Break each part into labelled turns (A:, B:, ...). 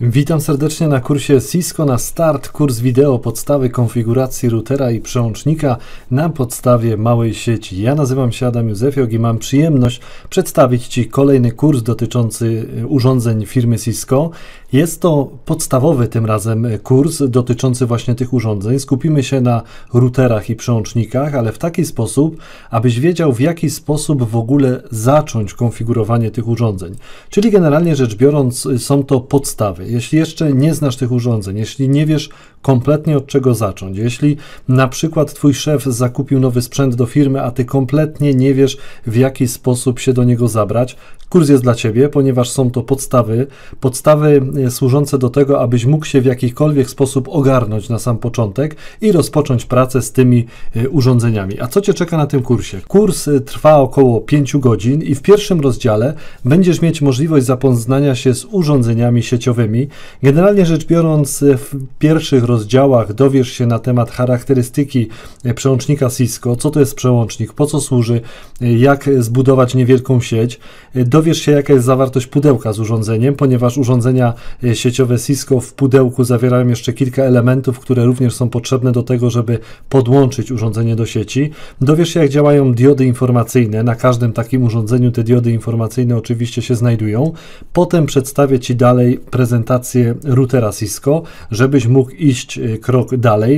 A: Witam serdecznie na kursie Cisco na Start, kurs wideo podstawy konfiguracji routera i przełącznika na podstawie małej sieci. Ja nazywam się Adam Józefiok i mam przyjemność przedstawić Ci kolejny kurs dotyczący urządzeń firmy Cisco. Jest to podstawowy tym razem kurs dotyczący właśnie tych urządzeń. Skupimy się na routerach i przełącznikach, ale w taki sposób, abyś wiedział, w jaki sposób w ogóle zacząć konfigurowanie tych urządzeń. Czyli generalnie rzecz biorąc, są to podstawy. Jeśli jeszcze nie znasz tych urządzeń, jeśli nie wiesz kompletnie od czego zacząć, jeśli na przykład Twój szef zakupił nowy sprzęt do firmy, a Ty kompletnie nie wiesz, w jaki sposób się do niego zabrać, kurs jest dla Ciebie, ponieważ są to podstawy służące do tego, abyś mógł się w jakikolwiek sposób ogarnąć na sam początek i rozpocząć pracę z tymi urządzeniami. A co Cię czeka na tym kursie? Kurs trwa około 5 godzin i w pierwszym rozdziale będziesz mieć możliwość zapoznania się z urządzeniami sieciowymi. Generalnie rzecz biorąc, w pierwszych rozdziałach dowiesz się na temat charakterystyki przełącznika Cisco, co to jest przełącznik, po co służy, jak zbudować niewielką sieć. Dowiesz się, jaka jest zawartość pudełka z urządzeniem, ponieważ urządzenia sieciowe Cisco w pudełku zawierają jeszcze kilka elementów, które również są potrzebne do tego, żeby podłączyć urządzenie do sieci. Dowiesz się, jak działają diody informacyjne. Na każdym takim urządzeniu te diody informacyjne oczywiście się znajdują. Potem przedstawię Ci dalej prezentację routera Cisco, żebyś mógł iść krok dalej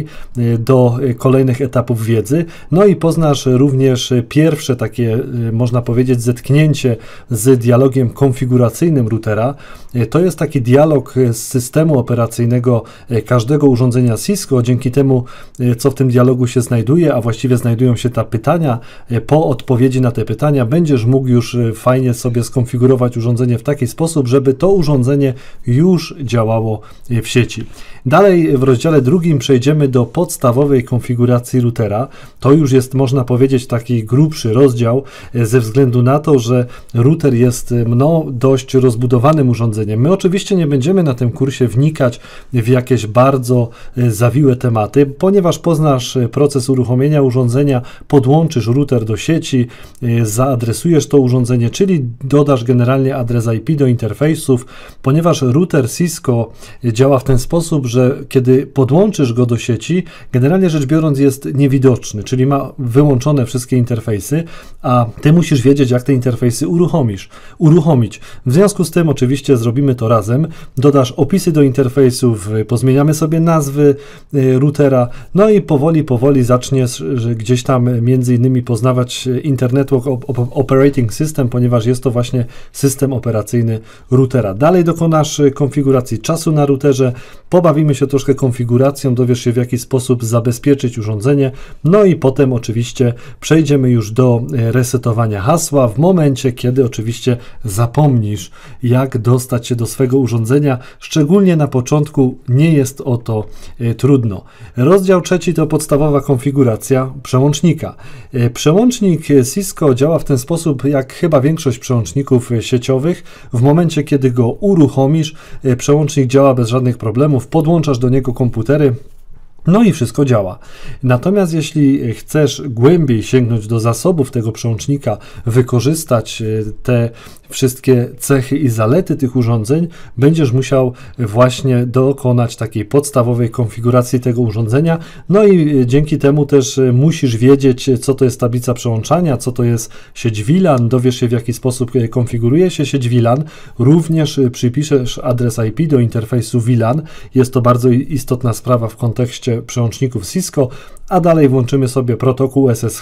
A: do kolejnych etapów wiedzy. No i poznasz również pierwsze takie, można powiedzieć, zetknięcie z dialogiem konfiguracyjnym routera. To jest taki dialog z systemu operacyjnego każdego urządzenia Cisco. Dzięki temu, co w tym dialogu się znajduje, a właściwie znajdują się te pytania, po odpowiedzi na te pytania będziesz mógł już fajnie sobie skonfigurować urządzenie w taki sposób, żeby to urządzenie już działało w sieci. Dalej w rozdziale drugim przejdziemy do podstawowej konfiguracji routera. To już jest, można powiedzieć, taki grubszy rozdział ze względu na to, że router jest dość rozbudowanym urządzeniem. My oczywiście nie będziemy na tym kursie wnikać w jakieś bardzo zawiłe tematy, ponieważ poznasz proces uruchomienia urządzenia, podłączysz router do sieci, zaadresujesz to urządzenie, czyli dodasz generalnie adres IP do interfejsów, ponieważ router Cisco działa w ten sposób, że kiedy podłączysz go do sieci, generalnie rzecz biorąc jest niewidoczny, czyli ma wyłączone wszystkie interfejsy, a Ty musisz wiedzieć, jak te interfejsy uruchomić. W związku z tym oczywiście zrobimy to razem. Dodasz opisy do interfejsów, pozmieniamy sobie nazwy routera, no i powoli zaczniesz gdzieś tam między innymi poznawać Internet Operating System, ponieważ jest to właśnie system operacyjny routera. Dalej dokonasz konfiguracji czasu na routerze, pobawimy się troszkę konfiguracją, dowiesz się, w jaki sposób zabezpieczyć urządzenie, no i potem oczywiście przejdziemy już do resetowania hasła w momencie, kiedy oczywiście zapomnisz, jak dostać się do swego urządzenia. Szczególnie na początku nie jest o to trudno. Rozdział trzeci to podstawowa konfiguracja przełącznika. Przełącznik Cisco działa w ten sposób, jak chyba większość przełączników sieciowych. W momencie, kiedy go uruchomisz, przełącznik działa bez żadnych problemów, podłączasz do niego komputery, no i wszystko działa. Natomiast jeśli chcesz głębiej sięgnąć do zasobów tego przełącznika, wykorzystać te wszystkie cechy i zalety tych urządzeń, będziesz musiał właśnie dokonać takiej podstawowej konfiguracji tego urządzenia. No i dzięki temu też musisz wiedzieć, co to jest tablica przełączania, co to jest sieć VLAN, dowiesz się, w jaki sposób konfiguruje się sieć VLAN. Również przypiszesz adres IP do interfejsu VLAN. Jest to bardzo istotna sprawa w kontekście przełączników Cisco, a dalej włączymy sobie protokół SSH,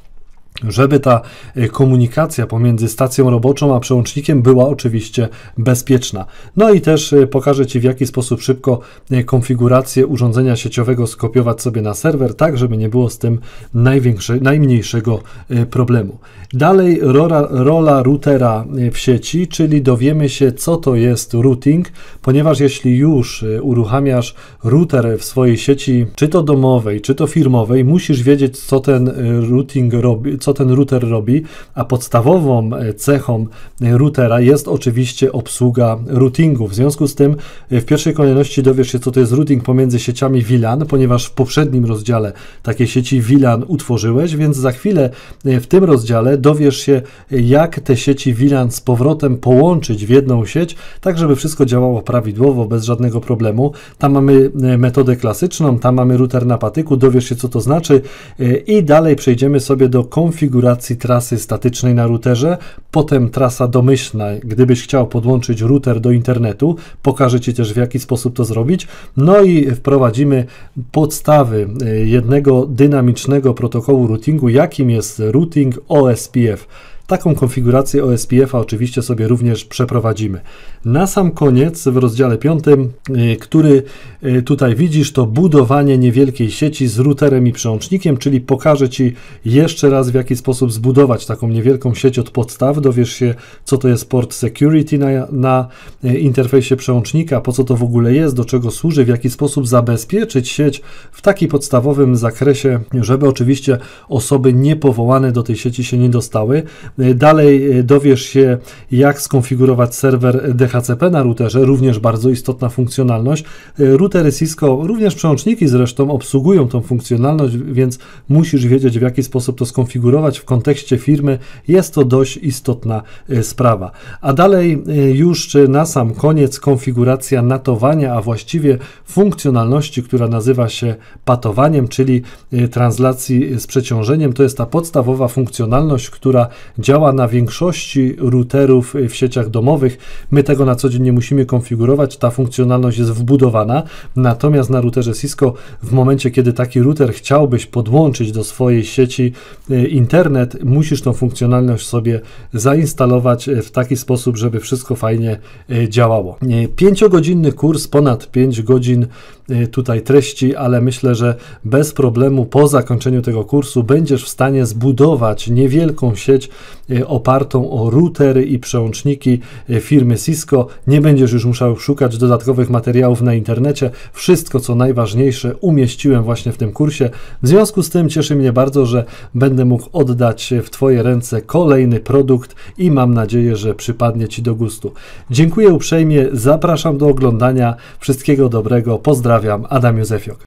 A: żeby ta komunikacja pomiędzy stacją roboczą a przełącznikiem była oczywiście bezpieczna. No i też pokażę Ci, w jaki sposób szybko konfigurację urządzenia sieciowego skopiować sobie na serwer, tak żeby nie było z tym najmniejszego problemu. Dalej rola routera w sieci, czyli dowiemy się, co to jest routing, ponieważ jeśli już uruchamiasz router w swojej sieci, czy to domowej, czy to firmowej, musisz wiedzieć, co ten routing robi, co ten router robi, a podstawową cechą routera jest oczywiście obsługa routingu. W związku z tym w pierwszej kolejności dowiesz się, co to jest routing pomiędzy sieciami VLAN, ponieważ w poprzednim rozdziale takie sieci VLAN utworzyłeś, więc za chwilę w tym rozdziale dowiesz się, jak te sieci VLAN z powrotem połączyć w jedną sieć, tak żeby wszystko działało prawidłowo, bez żadnego problemu. Tam mamy metodę klasyczną, tam mamy router na patyku, dowiesz się, co to znaczy i dalej przejdziemy sobie do konfiguracji trasy statycznej na routerze, potem trasa domyślna, gdybyś chciał podłączyć router do internetu, pokażę Ci też, w jaki sposób to zrobić, no i wprowadzimy podstawy jednego dynamicznego protokołu routingu, jakim jest routing OSPF. Taką konfigurację OSPF-a oczywiście sobie również przeprowadzimy. Na sam koniec w rozdziale 5, który tutaj widzisz, to budowanie niewielkiej sieci z routerem i przełącznikiem, czyli pokażę Ci jeszcze raz, w jaki sposób zbudować taką niewielką sieć od podstaw. Dowiesz się, co to jest port security na interfejsie przełącznika, po co to w ogóle jest, do czego służy, w jaki sposób zabezpieczyć sieć w takim podstawowym zakresie, żeby oczywiście osoby niepowołane do tej sieci się nie dostały. Dalej dowiesz się, jak skonfigurować serwer DHCP na routerze, również bardzo istotna funkcjonalność. Routery Cisco, również przełączniki zresztą obsługują tą funkcjonalność, więc musisz wiedzieć, w jaki sposób to skonfigurować w kontekście firmy. Jest to dość istotna sprawa. A dalej już na sam koniec konfiguracja natowania, a właściwie funkcjonalności, która nazywa się patowaniem, czyli translacji z przeciążeniem. To jest ta podstawowa funkcjonalność, która działa na większości routerów w sieciach domowych. My tego na co dzień nie musimy konfigurować, ta funkcjonalność jest wbudowana, natomiast na routerze Cisco w momencie, kiedy taki router chciałbyś podłączyć do swojej sieci internet, musisz tą funkcjonalność sobie zainstalować w taki sposób, żeby wszystko fajnie działało. 5-godzinny kurs, ponad 5 godzin tutaj treści, ale myślę, że bez problemu po zakończeniu tego kursu będziesz w stanie zbudować niewielką sieć opartą o routery i przełączniki firmy Cisco. Nie będziesz już musiał szukać dodatkowych materiałów na internecie. Wszystko, co najważniejsze, umieściłem właśnie w tym kursie. W związku z tym cieszy mnie bardzo, że będę mógł oddać w Twoje ręce kolejny produkt i mam nadzieję, że przypadnie Ci do gustu. Dziękuję uprzejmie, zapraszam do oglądania. Wszystkiego dobrego, pozdrawiam, Adam Józefiok.